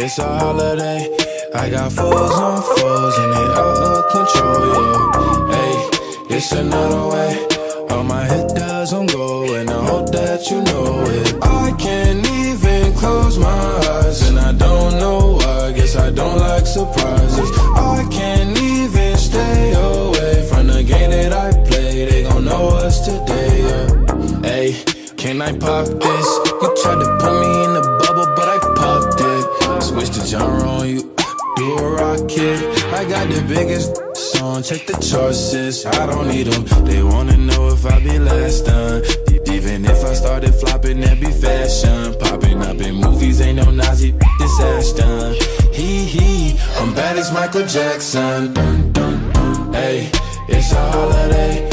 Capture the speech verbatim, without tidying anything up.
it's a holiday. I got foes on foes and they out of control, yeah. Hey, it's another way. All my hit doesn't go, and I hope that you know it. I can't even close my eyes, and I don't know why. Guess I don't like surprises. I can't even stay away from the game that I play. They gon' know us today, yeah. Hey, can I pop this? You tried to put me in the bubble, but I popped it. Switch the genre on you, do a rocket. I got the biggest song, check the charts, sis. I don't need them. They wanna know if I be last done. Even if I started flopping, that be fashion. Popping up in movies, ain't no Nazi, this Ashton. Hee hee, I'm bad as Michael Jackson. Dun dun dun, hey, it's a holiday.